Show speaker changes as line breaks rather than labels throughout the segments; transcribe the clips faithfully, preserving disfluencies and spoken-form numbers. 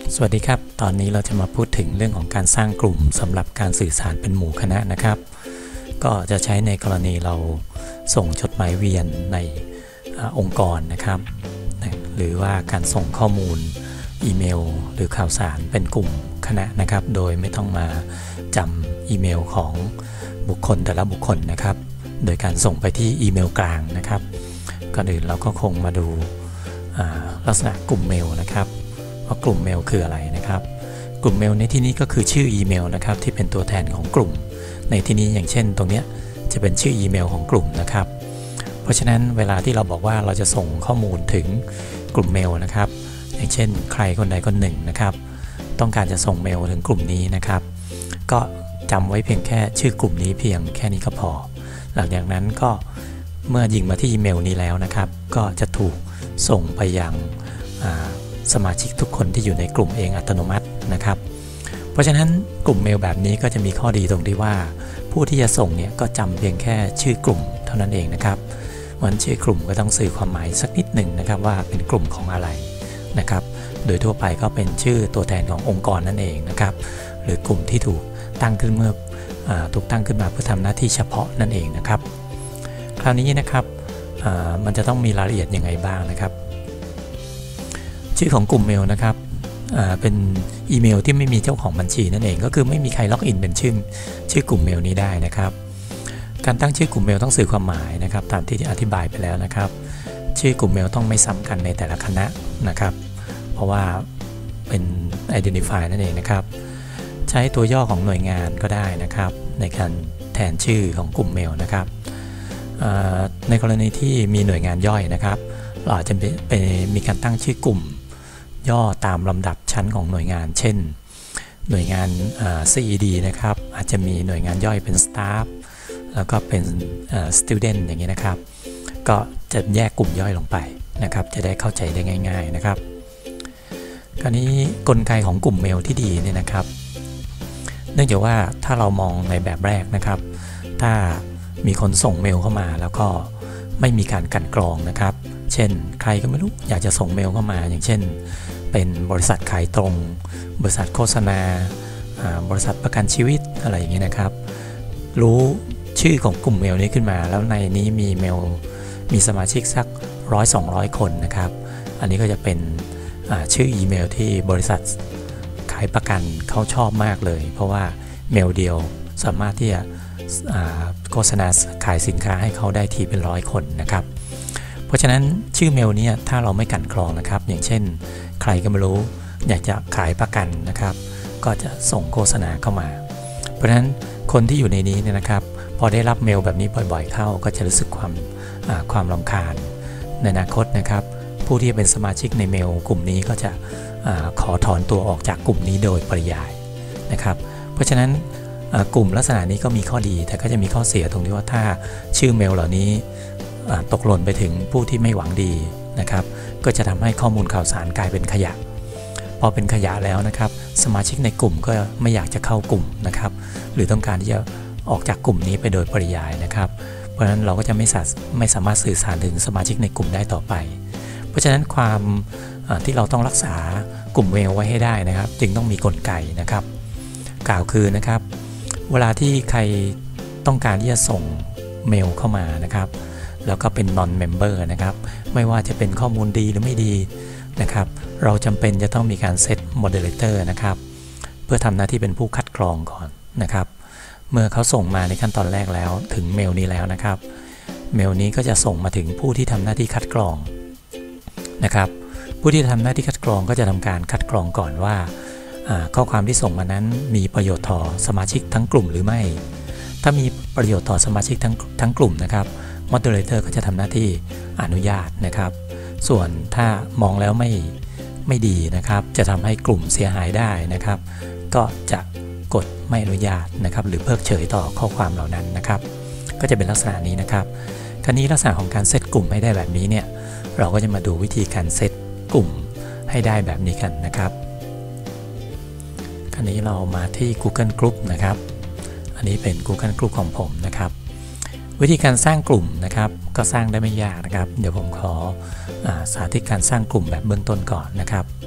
สวัสดีครับตอนนี้เราจะมาพูดถึงเรื่องของการสร้างกลุ่มสำหรับการสื่อสารเป็นหมู่คณะนะครับก็จะใช้ในกรณีเราส่งจดหมายเวียนในอองค์กรนะครับหรือว่าการส่งข้อมูลอีเมลหรือข่าวสารเป็นกลุ่มคณะนะครับโดยไม่ต้องมาจำอีเมลของบุคคลแต่ละบุคคลนะครับโดยการส่งไปที่อีเมลกลางนะครับก่อนอื่นเราก็คงมาดูลักษณะกลุ่มเมลนะครับว่ากลุ่มเมลคืออะไรนะครับกลุ่มเมลในที่นี้ก็คือชื่ออีเมลนะครับที่เป็นตัวแทนของกลุ่มในที่นี้อย่างเช่นตรงนี้จะเป็นชื่ออีเมลของกลุ่มนะครับเพราะฉะนั้นเวลาที่เราบอกว่าเราจะส่งข้อมูลถึงกลุ่มเมลนะครับอย่างเช่นใครคนใดคนหนึ่งนะครับต้องการจะส่งเมลถึงกลุ่มนี้นะครับก็จำไว้เพียงแค่ชื่อกลุ่มนี้เพียงแค่นี้ก็พอหลังจากนั้นก็เมื่อยิงมาที่อีเมลนี้แล้วนะครับก็จะถูกส่งไปยังสมาชิกทุกคนที่อยู่ในกลุ่มเองอัตโนมัตินะครับเพราะฉะนั้นกลุ่มเมลแบบนี้ก็จะมีข้อดีตรงที่ว่าผู้ที่จะส่งเนี่ยก็จำเพียงแค่ชื่อกลุ่มเท่านั้นเองนะครับวันชื่อกลุ่มก็ต้องสื่อความหมายสักนิดหนึ่งนะครับว่าเป็นกลุ่มของอะไรนะครับโดยทั่วไปก็เป็นชื่อตัวแทนขององค์กรนั่นเองนะครับหรือกลุ่มที่ถูกตั้งขึ้นเมื่อถูกตั้งขึ้นมาเพื่อทำหน้าที่เฉพาะนั่นเองนะครับคราวนี้นะครับมันจะต้องมีรายละเอียดยังไงบ้างนะครับชื่อของกลุ่มเมลนะครับเป็นอีเมลที่ไม่มีเจ้าของบัญชีนั่นเองก็คือไม่มีใครล็อกอินเป็นชื่อชื่อกลุ่มเมลนี้ได้นะครับการตั้งชื่อกลุ่มเมลต้องสื่อความหมายนะครับตามที่อธิบายไปแล้วนะครับชื่อกลุ่มเมลต้องไม่ซ้ำกันในแต่ละคณะนะครับเพราะว่าเป็น identify นั่นเองนะครับใช้ตัวย่อของหน่วยงานก็ได้นะครับในการแทนชื่อของกลุ่มเมลนะครับในกรณีที่มีหน่วยงานย่อยนะครับเราอาจจะเป็นมีการตั้งชื่อกลุ่มย่อตามลำดับชั้นของหน่วยงานเช่นหน่วยงาน ซี อี ดี นะครับอาจจะมีหน่วยงานย่อยเป็น Staff แล้วก็เป็น Student อย่างนี้นะครับก็จะแยกกลุ่มย่อยลงไปนะครับจะได้เข้าใจได้ง่ายๆนะครับคราวนี้กลไกของกลุ่มเมลที่ดีเนี่ยนะครับเนื่องจากว่าถ้าเรามองในแบบแรกนะครับถ้ามีคนส่งเมลเข้ามาแล้วก็ไม่มีการกลั่นกรองนะครับเช่นใครก็ไม่รู้อยากจะส่งเมลเข้ามาอย่างเช่นเป็นบริษัทขายตรงบริษัทโฆษณาบริษัทประกันชีวิตอะไรอย่างนี้นะครับรู้ชื่อของกลุ่มเมลนี้ขึ้นมาแล้วในนี้มีเมลมีสมาชิกสักร้อยสองร้อยคนนะครับอันนี้ก็จะเป็นชื่ออีเมลที่บริษัทขายประกันเขาชอบมากเลยเพราะว่าเมลเดียวสามารถที่จะโฆษณาขายสินค้าให้เขาได้ทีเป็นร้อยคนนะครับเพราะฉะนั้นชื่อเมลนี้ถ้าเราไม่กลั่นกรองนะครับอย่างเช่นใครก็ไม่รู้อยากจะขายประกันนะครับก็จะส่งโฆษณาเข้ามาเพราะฉะนั้นคนที่อยู่ในนี้เนี่ยนะครับพอได้รับเมลแบบนี้บ่อยๆเข้าก็จะรู้สึกความความรำคาญในอนาคตนะครับผู้ที่เป็นสมาชิกในเมลกลุ่มนี้ก็จะขอถอนตัวออกจากกลุ่มนี้โดยปริยายนะครับเพราะฉะนั้นกลุ่มลักษณะนี้ก็มีข้อดีแต่ก็จะมีข้อเสียตรงที่ว่าถ้าชื่อเมลเหล่านี้ตกหล่นไปถึงผู้ที่ไม่หวังดีนะครับก็จะทำให้ข้อมูลข่าวสารกลายเป็นขยะพอเป็นขยะแล้วนะครับสมาชิกในกลุ่มก็ไม่อยากจะเข้ากลุ่มนะครับหรือต้องการที่จะออกจากกลุ่มนี้ไปโดยปริยายนะครับเพราะฉะนั้นเราก็จะไม่สาไม่สามารถสื่อสารถึงสมาชิกในกลุ่มได้ต่อไปเพราะฉะนั้นความที่เราต้องรักษากลุ่มเมลไว้ให้ได้นะครับจึงต้องมีกลไกนะครับกล่าวคือนะครับเวลาที่ใครต้องการที่จะส่งเมลเข้ามานะครับแล้วก็เป็น non member นะครับไม่ว่าจะเป็นข้อมูลดีหรือไม่ดีนะครับเราจำเป็นจะต้องมีการเซต moderator นะครับเพื่อทำหน้าที่เป็นผู้คัดกรองก่อนนะครับเมื่อเขาส่งมาในขั้นตอนแรกแล้วถึงเมลนี้แล้วนะครับเมลนี้ก็จะส่งมาถึงผู้ที่ทำหน้าที่คัดกรองนะครับผู้ที่ทำหน้าที่คัดกรองก็จะทำการคัดกรองก่อนว่าข้อความที่ส่งมานั้นมีประโยชน์ต่อสมาชิกทั้งกลุ่มหรือไม่ถ้ามีประโยชน์ต่อสมาชิกทั้งทั้งกลุ่มนะครับmoderator ก็จะทำหน้าที่อนุญาตนะครับส่วนถ้ามองแล้วไม่ไม่ดีนะครับจะทำให้กลุ่มเสียหายได้นะครับก็จะกดไม่อนุญาตนะครับหรือเพิกเฉยต่อข้อความเหล่านั้นนะครับก็จะเป็นลักษณะนี้นะครับคราวนี้ลักษณะของการเซตกลุ่มให้ได้แบบนี้เนี่ยเราก็จะมาดูวิธีการเซตกลุ่มให้ได้แบบนี้กันนะครับคราวนี้เรามาที่ Google Group นะครับอันนี้เป็น Google Group ของผมนะครับวิธีการสร้างกลุ่มนะครับก็สร้างได้ไม่ยากนะครับเดี๋ยวผมขออาสาธิตการสร้างกลุ่มแบบเบื้องต้นก่อนนะครับ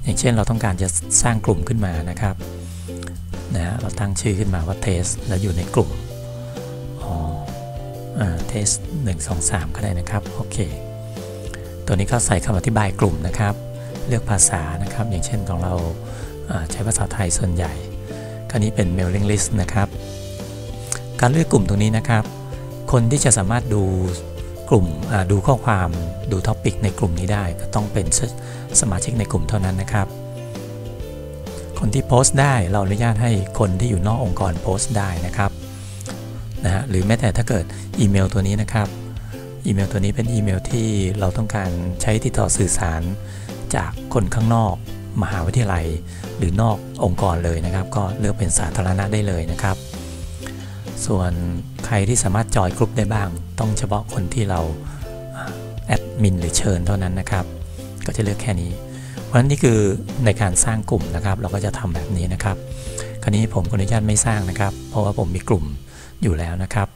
อย่างเช่นเราต้องการจะสร้างกลุ่มขึ้นมานะครับนะฮะเราตั้งชื่อขึ้นมาว่า test แล้วอยู่ในกลุ่มอ๋ออ่า test หนึ่ง สอง สามก็ได้นะครับโอเคตัวนี้ก็ใส่คำอธิบายกลุ่มนะครับเลือกภาษานะครับอย่างเช่นของเราใช้ภาษาไทยส่วนใหญ่คราวนี้เป็น mailing list นะครับการเลือกกลุ่มตรงนี้นะครับคนที่จะสามารถดูกลุ่มดูข้อความดูท็อปิกในกลุ่มนี้ได้ก็ต้องเป็นสมาชิกในกลุ่มเท่านั้นนะครับคนที่โพสต์ได้เราอนุญาตให้คนที่อยู่นอกองค์กรโพสต์ได้นะครับนะฮะหรือแม้แต่ถ้าเกิดอีเมลตัวนี้นะครับอีเมลตัวนี้เป็นอีเมลที่เราต้องการใช้ติดต่อสื่อสารจากคนข้างนอกมหาวิทยาลัยหรือนอกองค์กรเลยนะครับก็เลือกเป็นสาธารณะได้เลยนะครับส่วนใครที่สามารถจอยกลุ่มได้บ้างต้องเฉพาะคนที่เราแอดมินหรือเชิญเท่านั้นนะครับก็จะเลือกแค่นี้เพราะฉะนั้นนี่คือในการสร้างกลุ่มนะครับเราก็จะทำแบบนี้นะครับคราวนี้ผมขออนุญาตไม่สร้างนะครับเพราะว่าผมมีกลุ่มอยู่แล้วนะครับ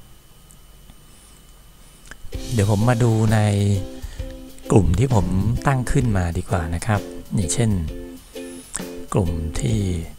เดี๋ยวผมมาดูในกลุ่มที่ผมตั้งขึ้นมาดีกว่านะครับอย่างเช่นกลุ่มที่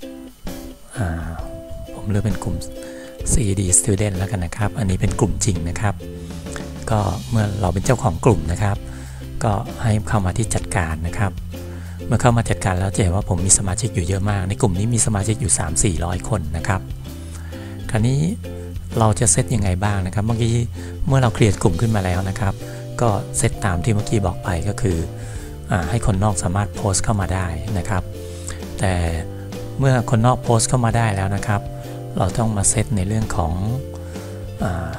ผมเลือกเป็นกลุ่ม ซี ดี Student แล้วกันนะครับอันนี้เป็นกลุ่มจริงนะครับก็เมื่อเราเป็นเจ้าของกลุ่มนะครับก็ให้เข้ามาที่จัดการนะครับเมื่อเข้ามาจัดการแล้วจะเห็นว่าผมมีสมาชิกอยู่เยอะมากในกลุ่มนี้มีสมาชิกอยู่ สาม สี่ร้อย คนนะครับคราวนี้เราจะเซตยังไงบ้างนะครับเมื่อกี้เมื่อเราเครียดกลุ่มขึ้นมาแล้วนะครับก็เซตตามที่เมื่อกี้บอกไปก็คืออ่าให้คนนอกสามารถโพสต์เข้ามาได้นะครับแต่เมื่อคนนอกโพสต์เข้ามาได้แล้วนะครับเราต้องมาเซตในเรื่องของอ่า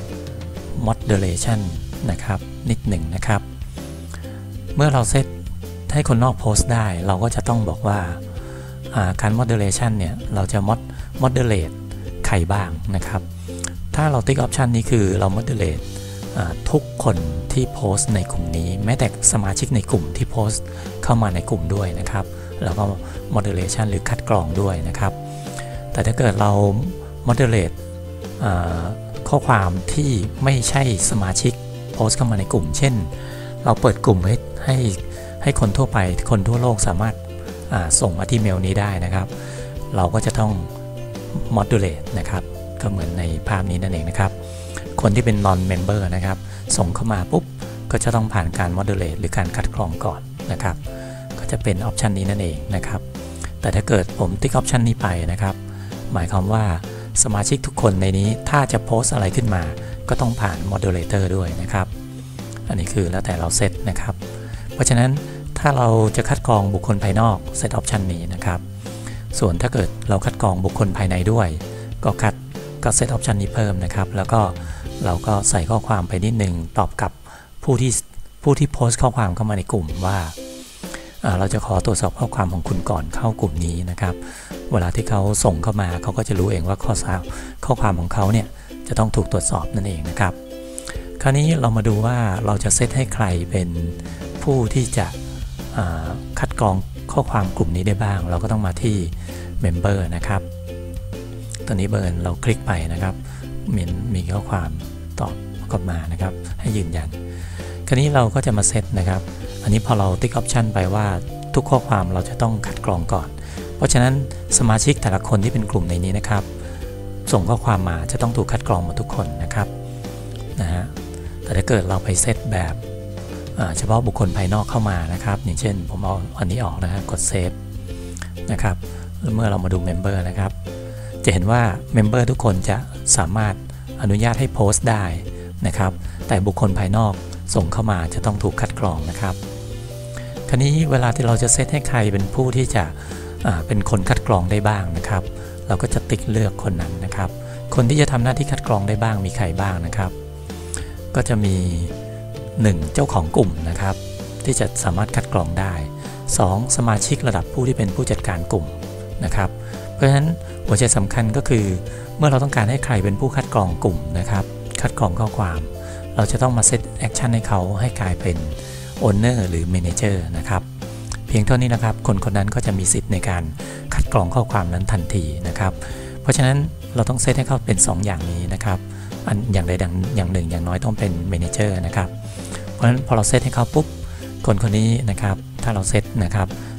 moderation นะครับนิดหนึ่งนะครับเมื่อเราเซตให้คนนอกโพสต์ได้เราก็จะต้องบอกว่าการ moderation เนี่ยเราจะ mod moderate ใครบ้างนะครับถ้าเราติ๊กออปชันนี้คือเรา moderate ทุกคนที่โพสต์ในกลุ่มนี้แม้แต่สมาชิกในกลุ่มที่โพสต์เข้ามาในกลุ่มด้วยนะครับแล้วก็ moderation หรือคัดกรองด้วยนะครับแต่ถ้าเกิดเรา moderate ข้อความที่ไม่ใช่สมาชิกโพสต์เข้ามาในกลุ่มเช่นเราเปิดกลุ่มให้ให้ให้คนทั่วไปคนทั่วโลกสามารถส่งมาที่เมลนี้ได้นะครับเราก็จะต้อง moderate นะครับก็เหมือนในภาพนี้นั่นเองนะครับคนที่เป็น non member นะครับส่งเข้ามาปุ๊บก็จะต้องผ่านการ moderate หรือการคัดกรองก่อนนะครับก็จะเป็นออปชันนี้นั่นเองนะครับแต่ถ้าเกิดผมติ๊กออปชันนี้ไปนะครับหมายความว่าสมาชิกทุกคนในนี้ถ้าจะโพสอะไรขึ้นมาก็ต้องผ่าน moderator ด้วยนะครับอันนี้คือแล้วแต่เราเซตนะครับเพราะฉะนั้นถ้าเราจะคัดกรองบุคคลภายนอกเซตออปชันนี้นะครับส่วนถ้าเกิดเราคัดกรองบุคคลภายในด้วยก็คัดก็เซตออปชันนี้เพิ่มนะครับแล้วก็เราก็ใส่ข้อความไปนิดนึงตอบกับผู้ที่ผู้ที่โพสต์ข้อความเข้ามาในกลุ่มว่าเราจะขอตรวจสอบข้อความของคุณก่อนเข้ากลุ่มนี้นะครับเวลาที่เขาส่งเข้ามาเขาก็จะรู้เองว่าข้อข้อความของเขาเนี่ยจะต้องถูกตรวจสอบนั่นเองนะครับคราวนี้เรามาดูว่าเราจะเซตให้ใครเป็นผู้ที่จะคัดกรองข้อความกลุ่มนี้ได้บ้างเราก็ต้องมาที่ Member นะครับตอนนี้เบิร์นเราคลิกไปนะครับมีมีข้อความตอบกลับมานะครับให้ยืนยันคราวนี้เราก็จะมาเซตนะครับอันนี้พอเราติ๊กออปชันไปว่าทุกข้อความเราจะต้องคัดกรองก่อนเพราะฉะนั้นสมาชิกแต่ละคนที่เป็นกลุ่มในนี้นะครับส่งข้อความมาจะต้องถูกคัดกรองหมดทุกคนนะครับนะฮะแต่ถ้าเกิดเราไปเซตแบบเฉพาะบุคคลภายนอกเข้ามานะครับอย่างเช่นผมเอาอันนี้ออกนะครับกดเซฟนะครับแล้วเมื่อเรามาดู Member นะครับจะเห็นว่า Member ทุกคนจะสามารถอนุญาตให้โพสต์ได้นะครับแต่บุคคลภายนอกส่งเข้ามาจะต้องถูกคัดกรองนะครับคราวนี้เวลาที่เราจะเซตให้ใครเป็นผู้ที่จะเป็นคนคัดกรองได้บ้างนะครับเราก็จะติ๊กเลือกคนนั้นนะครับคนที่จะทำหน้าที่คัดกรองได้บ้างมีใครบ้างนะครับก็จะมีหนึ่งเจ้าของกลุ่มนะครับที่จะสามารถคัดกรองได้สองสมาชิกระดับผู้ที่เป็นผู้จัดการกลุ่มนะครับเพราะฉะนั้นหัวใจสำคัญก็คือเมื่อเราต้องการให้ใครเป็นผู้คัดกรองกลุ่มนะครับคัดกรองข้อความเราจะต้องมาเซตแอคชั่นให้เขาให้กลายเป็นโอนเนอร์หรือเมเนเจอร์นะครับเพียงเท่านี้นะครับคนคนนั้นก็จะมีสิทธิ์ในการคัดกรองข้อความนั้นทันทีนะครับเพราะฉะนั้นเราต้องเซตให้เขาเป็นสอง อย่างนี้นะครับอันอย่างใดอย่างหนึ่งอย่างน้อยต้องเป็นเมเนเจอร์นะครับเพราะฉะนั้นพอเราเซตให้เขาปุ๊บคนคนนี้นะครับถ้าเราเซตนะครับ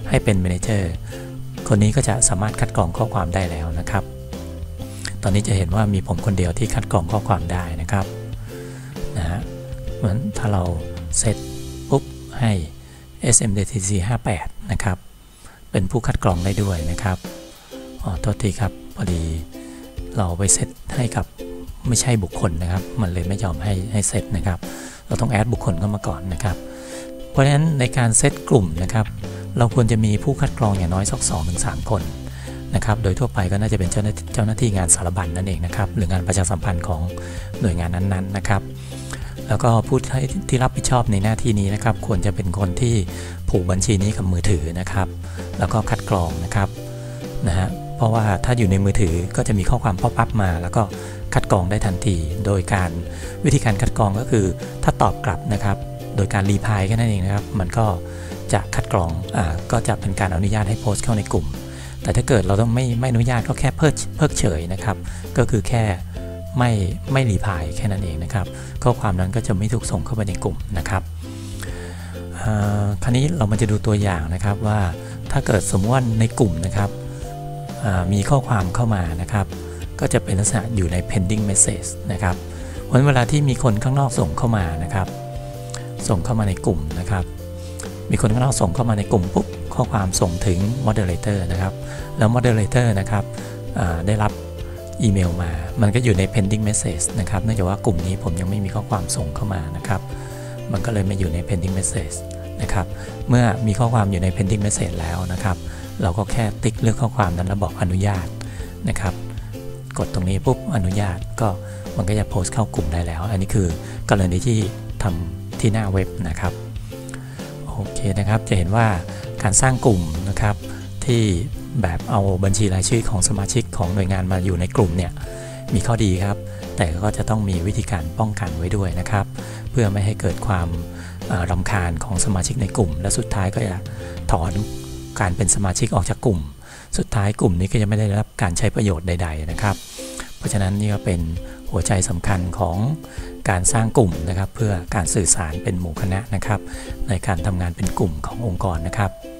ให้เป็นเมเนเจอร์คนนี้ก็จะสามารถคัดกรองข้อความได้แล้วนะครับตอนนี้จะเห็นว่ามีผมคนเดียวที่คัดกรองข้อความได้นะครับนะฮะเหมือนถ้าเราเซตปุ๊บให้ เอส เอ็ม ดี ที ซี ห้าแปดนะครับเป็นผู้คัดกรองได้ด้วยนะครับอ๋อโทษทีครับพอดีเราไปเซตให้กับไม่ใช่บุคคลนะครับมันเลยไม่ยอมให้ให้เซตนะครับเราต้องแอดบุคคลเข้ามาก่อนนะครับเพราะฉะนั้นในการเซตกลุ่มนะครับเราควรจะมีผู้คัดกรองอย่างน้อยสัก สองถึงสาม คนนะครับโดยทั่วไปก็น่าจะเป็นเจ้าหน้าเจ้าหน้าที่งานสารบัญนั่นเองนะครับหรืองานประชาสัมพันธ์ของหน่วยงานนั้นๆนะครับแล้วก็ผู้ที่รับผิดชอบในหน้าที่นี้นะครับควรจะเป็นคนที่ผูกบัญชีนี้กับมือถือนะครับแล้วก็คัดกรองนะครับนะฮะเพราะว่าถ้าอยู่ในมือถือก็จะมีข้อความป๊อปอัพมาแล้วก็คัดกรองได้ทันทีโดยการวิธีการคัดกรองก็คือถ้าตอบกลับนะครับโดยการรีพลายแค่นั้นเองนะครับมันก็จะคัดกรองอ่าก็จะเป็นการอนุญาตให้โพสต์เข้าในกลุ่มแต่ถ้าเกิดเราต้องไม่ไม่อนุญาตก็แค่เพิกเพิกเฉยนะครับก็คือแค่ไม่ไม่รีพลายแค่นั้นเองนะครับข้อความนั้นก็จะไม่ถูกส่งเข้าไปในกลุ่มนะครับคราวนี้เรามาจะดูตัวอย่างนะครับว่าถ้าเกิดสมมติว่าในกลุ่มนะครับมีข้อความเข้ามานะครับก็จะเป็นลักษณะอยู่ใน pending message นะครับเพราะเวลาที่มีคนข้างนอกส่งเข้ามานะครับส่งเข้ามาในกลุ่มนะครับมีคนข้างนอกส่งเข้ามาในกลุ่มปุ๊บข้อความส่งถึง moderator นะครับแล้ว moderator นะครับได้รับอีเมลมามันก็อยู่ใน pending message นะครับเนื่องจากว่ากลุ่มนี้ผมยังไม่มีข้อความส่งเข้ามานะครับมันก็เลยมาอยู่ใน pending message นะครับเมื่อมีข้อความอยู่ใน pending message แล้วนะครับเราก็แค่ติ๊กเลือกข้อความนั้นแล้วบอกอนุญาตนะครับกดตรงนี้ปุ๊บอนุญาตก็มันก็จะโพสต์เข้ากลุ่มได้แล้วอันนี้คือกรณีที่ทำที่หน้าเว็บนะครับโอเคนะครับจะเห็นว่าการสร้างกลุ่มนะครับที่แบบเอาบัญชีรายชื่อของสมาชิกของหน่วยงานมาอยู่ในกลุ่มเนี่ยมีข้อดีครับแต่ก็จะต้องมีวิธีการป้องกันไว้ด้วยนะครับเพื่อไม่ให้เกิดความรำคาญของสมาชิกในกลุ่มและสุดท้ายก็จะถอนการเป็นสมาชิกออกจากกลุ่มสุดท้ายกลุ่มนี้ก็จะไม่ได้รับการใช้ประโยชน์ใดๆนะครับเพราะฉะนั้นนี่ก็เป็นหัวใจสำคัญของการสร้างกลุ่มนะครับเพื่อการสื่อสารเป็นหมู่คณะนะครับในการทำงานเป็นกลุ่มขององค์กรนะครับ